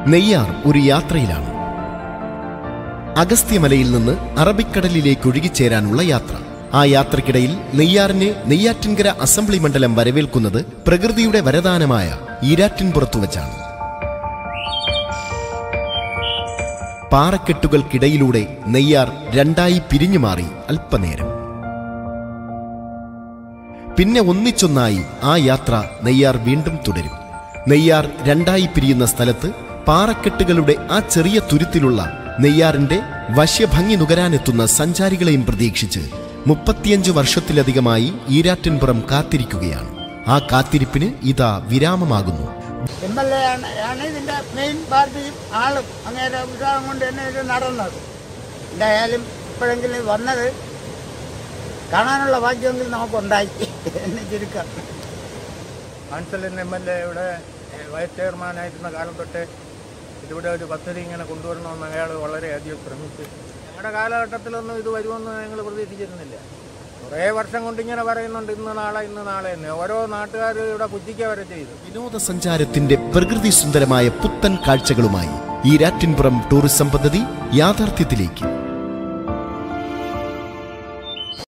നെയ്യാർ ഒരു യാത്രയിലാണ്. അഗസ്ത്യമലയിൽ നിന്ന് അറബിക്കടലിലേക്ക് ഒഴുകിച്ചേരാനുള്ള യാത്ര. ആ യാത്രക്കിടയിൽ നെയ്യാറിനെ നെയ്യാറ്റിൻകര അസംബ്ലി മണ്ഡലം വരവേൽക്കുന്നത് പ്രകൃതിയുടെ വരദാനമായ ഈരാറ്റിൻപുറത്തു വച്ചാണ്. പാറക്കെട്ടുകൾക്കിടയിലൂടെ നെയ്യാർ രണ്ടായി പിരിഞ്ഞു മാറി അല്പനേരം. പിന്നെ ഒന്നിച്ചൊന്നായി ആ യാത്ര നെയ്യാർ വീണ്ടും തുടരും. നെയ്യാർ രണ്ടായി പിരിയുന്ന സ്ഥലത്ത് പാറക്കെട്ടുകളുടെ ആ ചെറിയ തുരുത്തിലുള്ള നെയ്യാറിന്റെ വശ്യഭംഗി നുകരാനെത്തുന്ന സഞ്ചാരികളെയും പ്രതീക്ഷിച്ച് 35 വർഷത്തിലധികമായി ഈരാറ്റിൻപുറം കാത്തിരിക്കുകയാണ്. ആ കാത്തിരിപ്പിന് ഇതാ വിരാമമാകുന്നു. ഇതിന്റെ മെയിൻ പാർട്ടിയും ആളും അങ്ങനെ ഉത്സാഹം കൊണ്ട് തന്നെ ഇത് നടന്നത്. എന്തായാലും ഇപ്പോഴെങ്കിലും വന്നത് കാണാനുള്ള ഭാഗ്യമെങ്കിലും നമുക്കുണ്ടായി എന്ന് ചുരുക്കം. കാൻസലിൻ MLA ഇവിടെ വൈസ് ചെയർമാനായിരുന്ന കാലം തൊട്ട് ഇതിവിടെ ഒരു പദ്ധതി ഇങ്ങനെ കൊണ്ടുവരണമെന്ന് അയാൾ വളരെയധികം ശ്രമിച്ചു. ഞങ്ങളുടെ കാലഘട്ടത്തിലൊന്നും ഇത് വരുമെന്ന് ഞങ്ങൾ പ്രതീക്ഷിച്ചിരുന്നില്ല. കുറേ വർഷം കൊണ്ട് ഇങ്ങനെ പറയുന്നുണ്ട്, ഇന്ന് നാളെ എന്ന്. ഓരോ നാട്ടുകാർ ഇവിടെ പുജിക്ക വരെ ചെയ്തു. വിനോദസഞ്ചാരത്തിന്റെ പ്രകൃതി സുന്ദരമായ പുത്തൻ കാഴ്ചകളുമായി ഈരാറ്റിൻപുറം ടൂറിസം പദ്ധതി യാഥാർത്ഥ്യത്തിലേക്ക്.